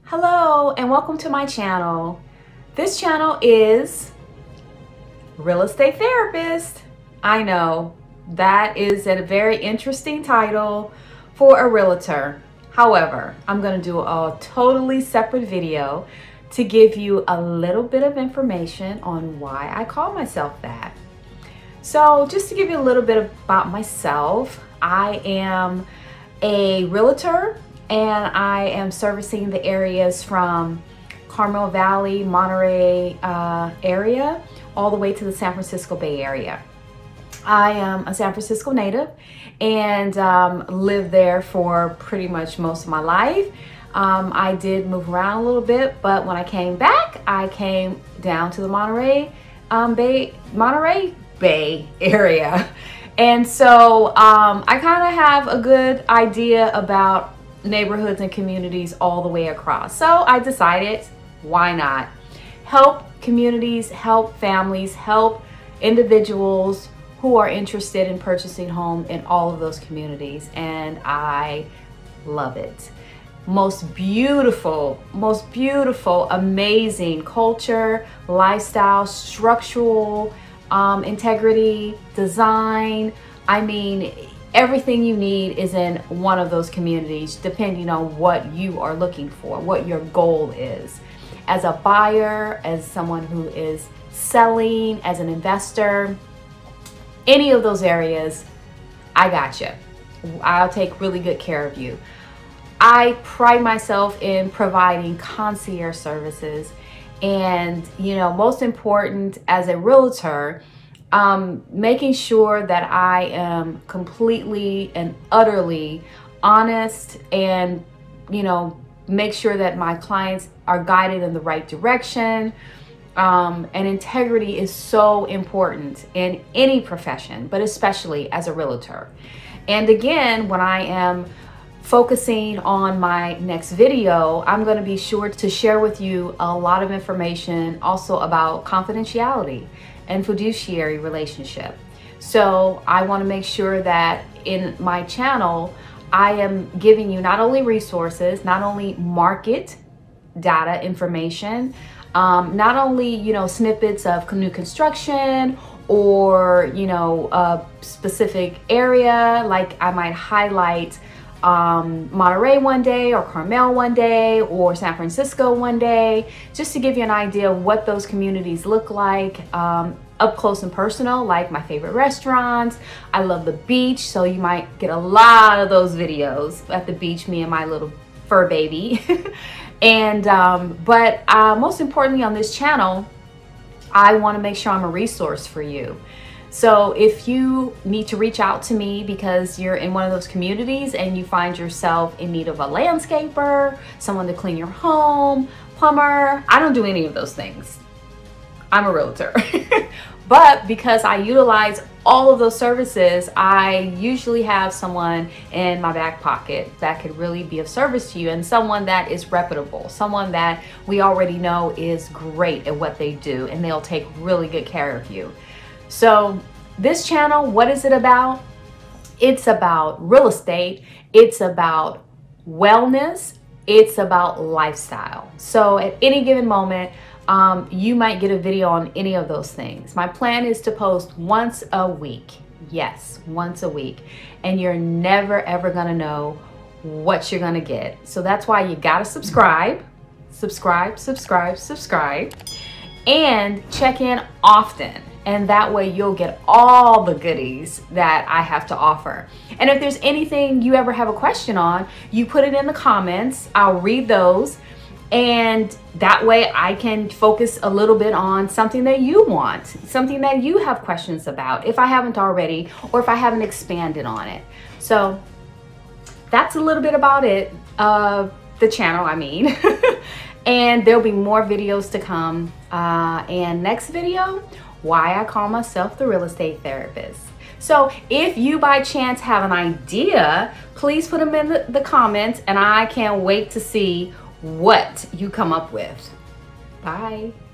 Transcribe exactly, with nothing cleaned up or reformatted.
Hello and welcome to my channel. This channel is Real Estate Therapist. I know that is a very interesting title for a realtor. However, I'm going to do a totally separate video to give you a little bit of information on why I call myself that. So just to give you a little bit about myself, I am a realtor and I am servicing the areas from Carmel Valley, Monterey uh, area, all the way to the San Francisco Bay Area. I am a San Francisco native and um, lived there for pretty much most of my life. Um, I did move around a little bit, but when I came back, I came down to the Monterey um, Bay, Monterey Bay Area. And so um, I kind of have a good idea about neighborhoods and communities all the way across. So I decided, why not? Help communities, help families, help individuals who are interested in purchasing home in all of those communities. And I love it. Most beautiful, most beautiful, amazing culture, lifestyle, structural um, integrity, design. I mean, everything you need is in one of those communities, depending on what you are looking for, what your goal is. As a buyer, as someone who is selling, as an investor, any of those areas, I got you. I'll take really good care of you. I pride myself in providing concierge services, and you know, most important as a realtor, Um, making sure that I am completely and utterly honest and, you know, make sure that my clients are guided in the right direction. Um, and integrity is so important in any profession, but especially as a realtor. And again, when I am focusing on my next video, I'm going to be sure to share with you a lot of information also about confidentiality and fiduciary relationship. So I want to make sure that in my channel, I am giving you not only resources, not only market data information, um, not only, you know, snippets of new construction or, you know, a specific area, like I might highlight um, Monterey one day or Carmel one day or San Francisco one day, just to give you an idea of what those communities look like um, up close and personal, like my favorite restaurants. I love the beach, so you might get a lot of those videos at the beach, me and my little fur baby. and um, but uh, most importantly on this channel, I want to make sure I'm a resource for you. So if you need to reach out to me because you're in one of those communities and you find yourself in need of a landscaper, someone to clean your home, plumber, I don't do any of those things. I'm a realtor. But because I utilize all of those services, I usually have someone in my back pocket that could really be of service to you, and someone that is reputable, someone that we already know is great at what they do, and they'll take really good care of you. So this channel, what is it about? It's about real estate. It's about wellness. It's about lifestyle. So at any given moment, um, you might get a video on any of those things. My plan is to post once a week. Yes, once a week. And you're never, ever gonna know what you're gonna get. So that's why you gotta subscribe, subscribe, subscribe, subscribe, and check in often. And that way you'll get all the goodies that I have to offer. And if there's anything you ever have a question on, you put it in the comments. I'll read those. And that way I can focus a little bit on something that you want, something that you have questions about, if I haven't already, or if I haven't expanded on it. So that's a little bit about it, uh, the channel, I mean. And there'll be more videos to come. Uh, and next video, why I call myself the real estate therapist. So if you by chance have an idea, please put them in the, the comments, and I can't wait to see what you come up with. Bye.